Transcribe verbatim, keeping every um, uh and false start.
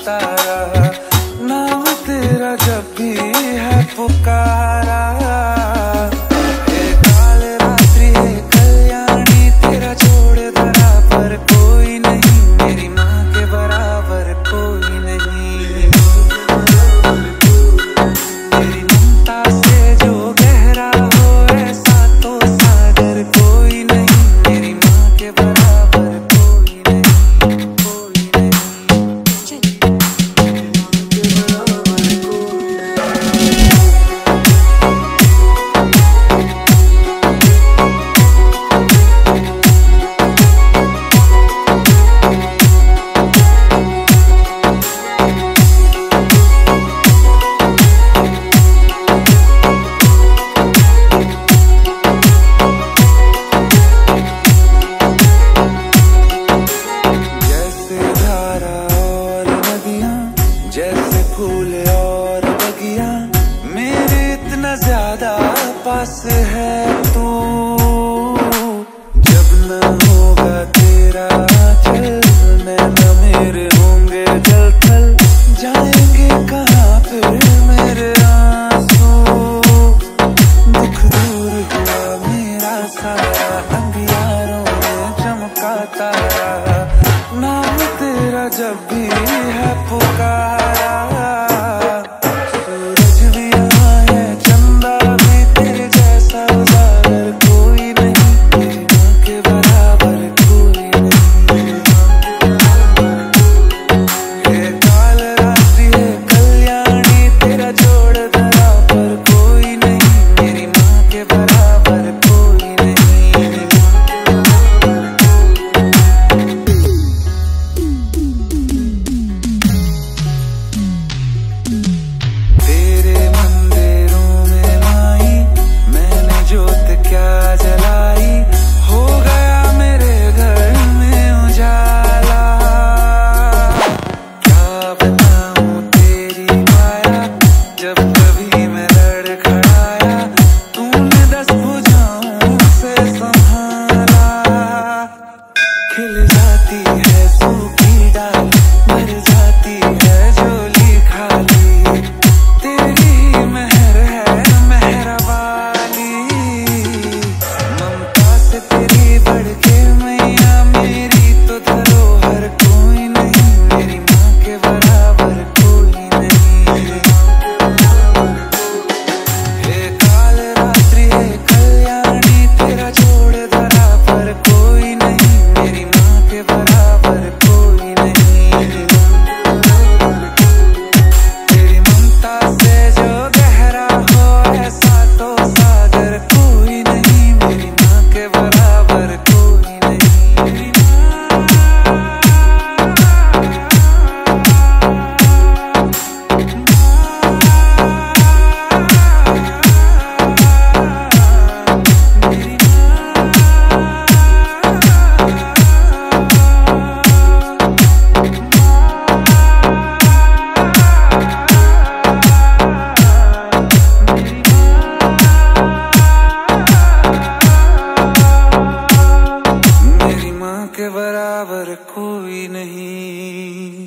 चमकाता रहा। नाम तेरा जब भी है पुकारा, हे काल रात्रि हे कल्याणी, तेरा जोड़ धरा पर कोई नहीं, मेरी माँ के बराबर कोई नहीं। तेरी ममता से जो गहरा हो ऐसा तो सागर कोई नहीं, मेरी माँ के बराबर कोई नहीं, कोई नहीं। जैसे फूल और बगिया मेरे इतना ज्यादा पास है तू, जब न होगा तेरा चल नैना मेरे होंगे जल थल, जाएंगे कहाँ फिर मेरे आंसू। दुख दूर हुआ मेरा सारा, अंधियारों में चमकाता रहा। नाम तेरा जब भी है पुकारा, सूरज भी यहाँ है चंदा भी तेरे जैसा उजागर कोई नहीं, मेरी माँ के बराबर कोई नहीं। हे काल रात्रि हे कल्याणी, तेरा जोड़ धरा पर कोई नहीं, मेरी माँ के बराबर कोई नहीं। तेरे मंदिरों में माई मैंने जोत क्या जलाई, हो गया मेरे घर में उजाला। क्या बताऊं तेरी माया, जब कभी मैं लड़खड़ाया तूने दस भुजाओं से संभाला। खिल जाती है सूखी डाल, मर जाती है झोली खाली, तेरी ही मेहर है मेहरबानी। ममता से तेरी बढ़ के मैया, मेरी तो धरोहर कोई नहीं, मेरी माँ के बराबर कोई नहीं। हे काल रात्रि हे कल्याणी, तेरा जोड़ धरा पर कोई नहीं, मेरी माँ के बराबर कोई नहीं। तेरी ममता से जो गहरा हो ऐसा तो सागर कोई नहीं, मेरी माँ के बराबर कोई नहीं। मेरी मेरी माँ के बराबर कोई नहीं।